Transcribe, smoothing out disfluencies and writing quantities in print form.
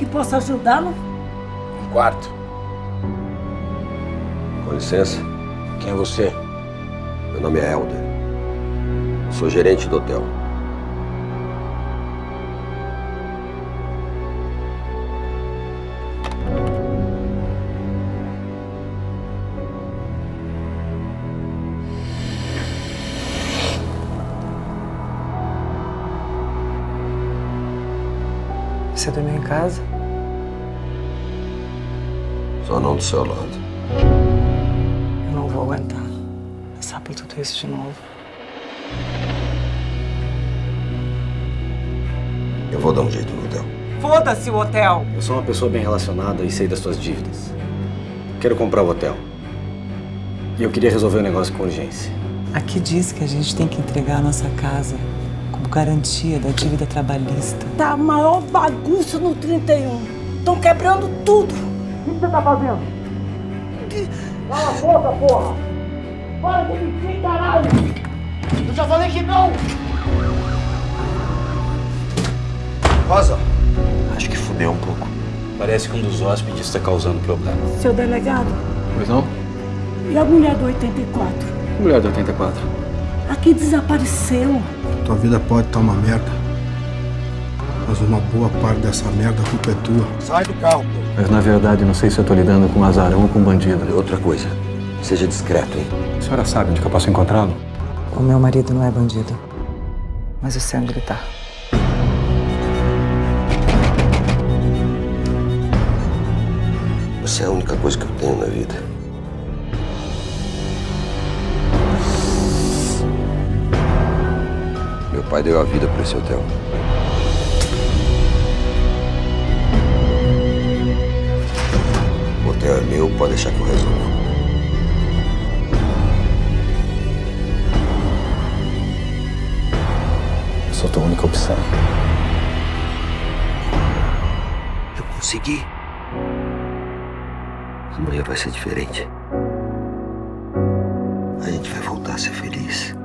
posso ajudá-lo? Um quarto. Com licença. Quem é você? Meu nome é Helder. Sou gerente do hotel. Você dormiu em casa? Só não do seu lado. Eu não vou aguentar passar por tudo isso de novo. Eu vou dar um jeito no hotel. Foda-se o hotel! Eu sou uma pessoa bem relacionada e sei das suas dívidas. Quero comprar o hotel. E eu queria resolver o negócio com urgência. Aqui diz que a gente tem que entregar a nossa casa como garantia da dívida trabalhista. Tá a maior bagunça no 31. Estão quebrando tudo. O que você tá fazendo? Cala a boca, porra! Para de mentir, caralho! Eu já falei que não! Rosa, acho que fudeu um pouco. Parece que um dos hóspedes está causando problema. Seu delegado, Pois não? e a mulher do 84? Mulher do 84. Aqui desapareceu. Tua vida pode estar uma merda, mas uma boa parte dessa merda, a culpa é tua. Sai do carro, pô! Mas na verdade não sei se eu tô lidando com um azarão ou com um bandido. Outra coisa, seja discreto, hein? A senhora sabe onde que eu posso encontrá-lo? O meu marido não é bandido, mas o sangue tá. Você é a única coisa que eu tenho na vida. Meu pai deu a vida para esse hotel. O hotel é meu, pode deixar que eu resolvo. Eu sou a tua única opção. Eu consegui. Amanhã vai ser diferente. A gente vai voltar a ser feliz.